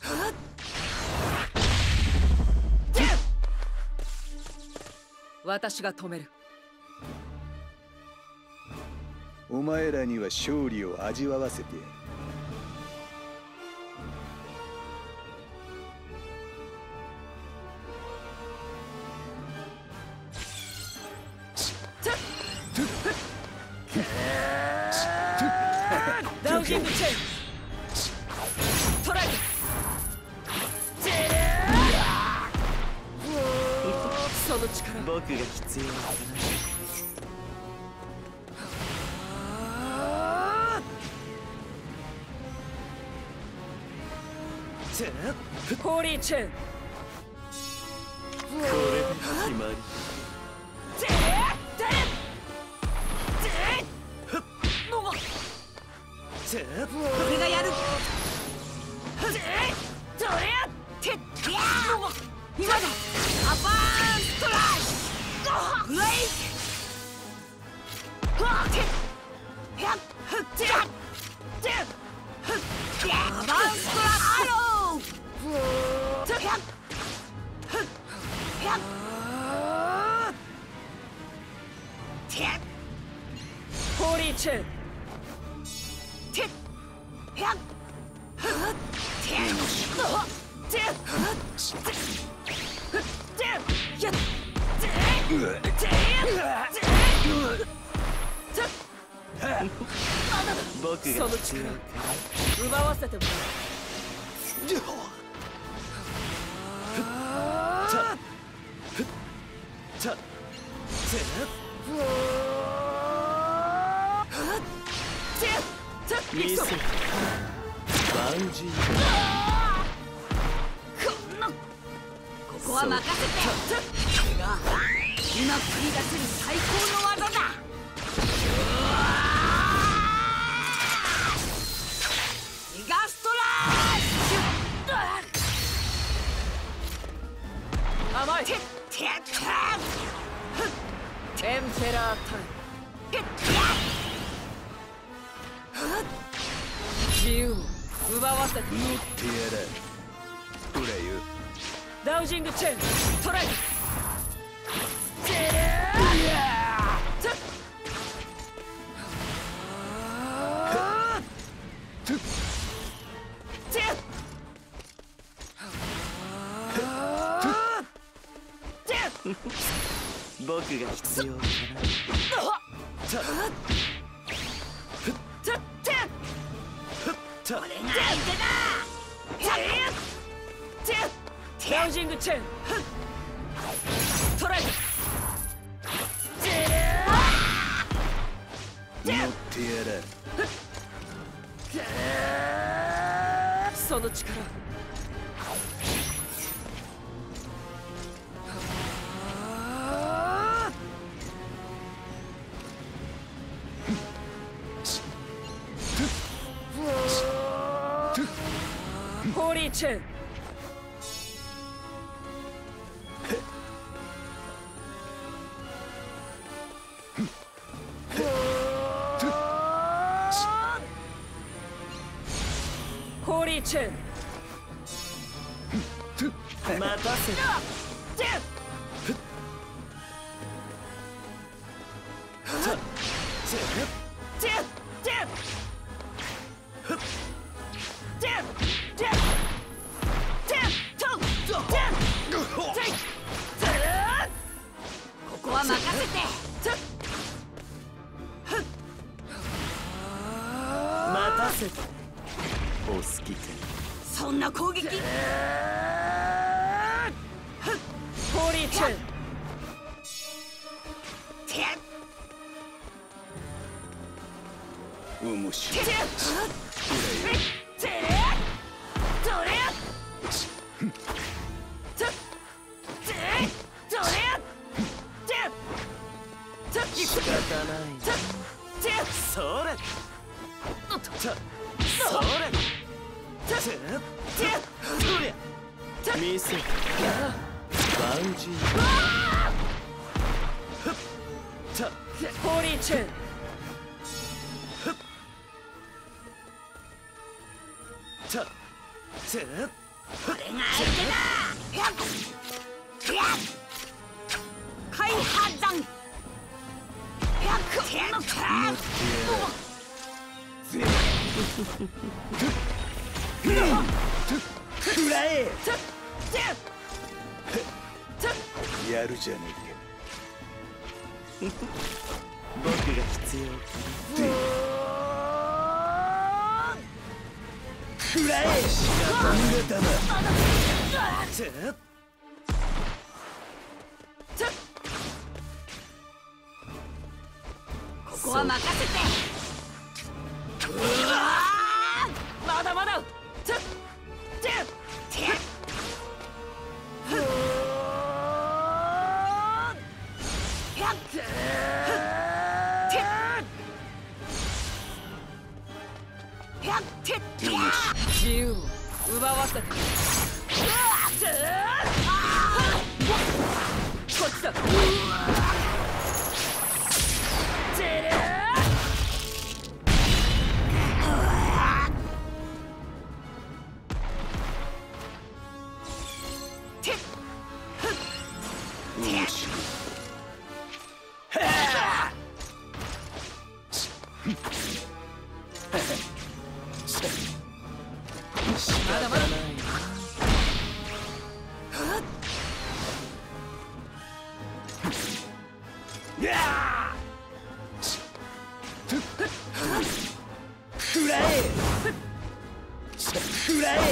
私が止める。 お前らには勝利を味わわせてやる。 ダウジングチェーントライ。その力僕が必要だな。 ホーリーチェーン。 これで決まり。 俺がやる。それやって今だ。アバーンストライク。ブレイク。アバーンストライアロー。ホーリーチェーン。 僕がその力奪わせてもら見せてバンジー。 ここは任せて。これが今繰り出せる最高の技だ。ギガストライク。甘い。エンペラータイム。自由を奪わせて。 乗ってやら。ほらよ。 ダウジングチェーントライ。 僕が必要だな。 これが相手だ。ダウジングチェーントライ。 乗ってやら。 その力ホーリーチェーン。ホーリーチェーン。 待たせ。 ここは任せて。 待たせて。お好きか。 そんな攻撃。ホーリーチェーン。 面白い。 仕方ない。それ。それ。見せてバンジー。 ホーリーチェーン。 これが相手だ。開破山くらえ。 やるじゃね僕が必要くらえ。 ここは任せて。まだまだ。自由を奪わせて。こっちだ。まだまだ。 くらえ。くらえ。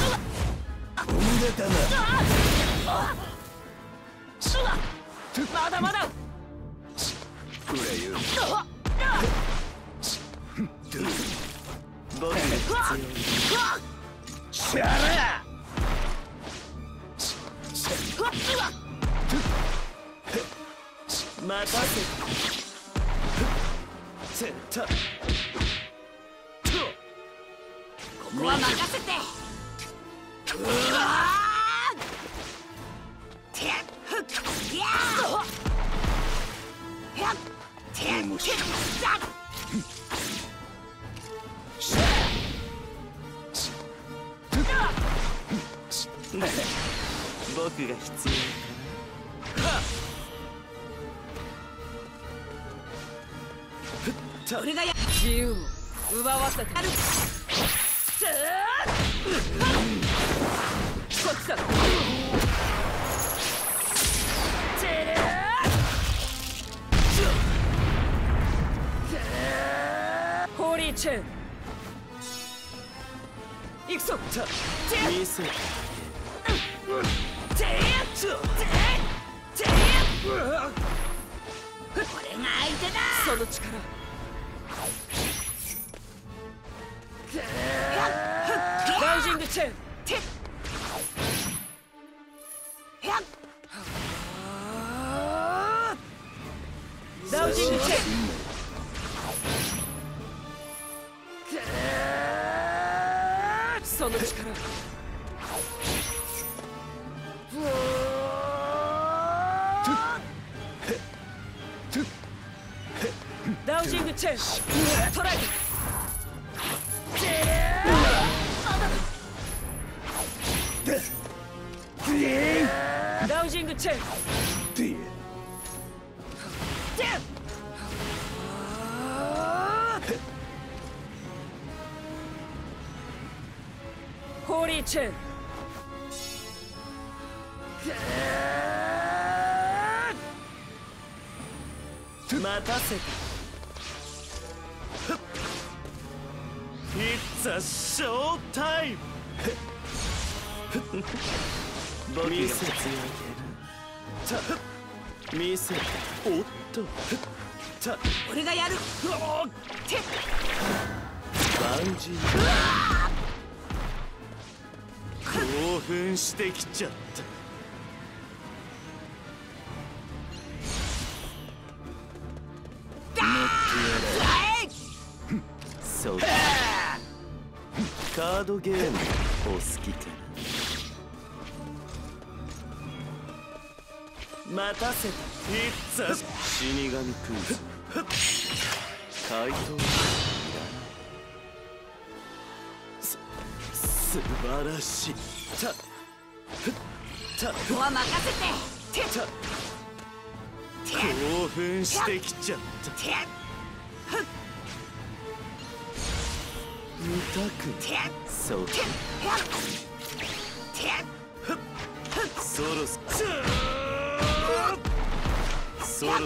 まだまだ。 くらよ。 僕が必要。 シャラ。 待たせた。 ここは任せて。 僕が必要かな。 俺が自由を奪わせて。こっちだ。ホーリーチェーン行くぞ。 見せて。 これが相手だ。その力。ライジングチェーン。ラウジングチェーン。その力。ラウジングチェーン。トライ。ラウジングチェーン。ホーリーチェーン。 待たせた。It's a show time! 僕が必要だ。見せて。おっと。 俺がやる。 バンジー。興奮してきちゃった。そうか。カードゲームお好きかな。待たせた。It's a 死神クイズ。回答いらない。 素晴らしい。 ここは任せて。 興奮してきちゃった。見たくない。そうか。そろそろ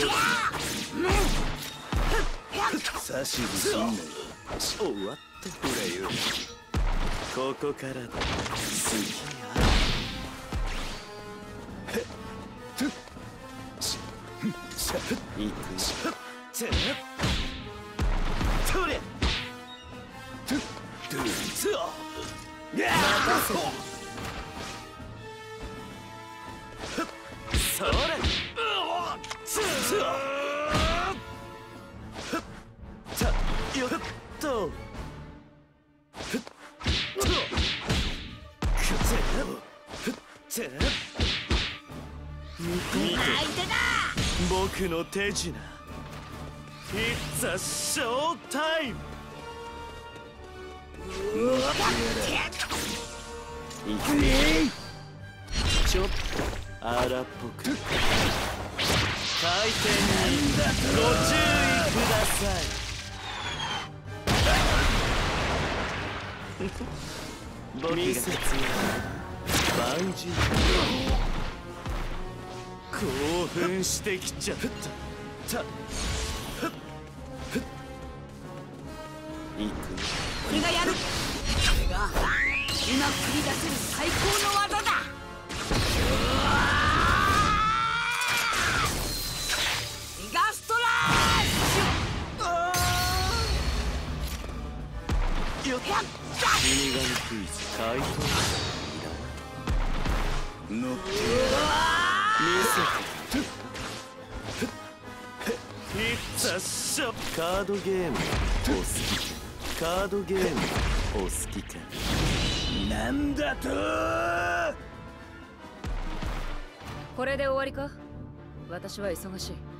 差しぶすんなよ。 終わった。 ほらよ、 ここからだ。次行くし。とりゃそれよっと見て僕の手品。It's a show time。ちょっと荒っぽく回転にご注意ください。僕が必要な万事興奮してきちゃった。行く。 俺がやる。これが今繰り出せる最高の技だ。ギガストラッシュ。 よっ死神クイズ回答乗って見せて。It's a shot。カードゲームお好きか。カードゲームお好きか。 なんだと。 これで終わりか。私は忙しい。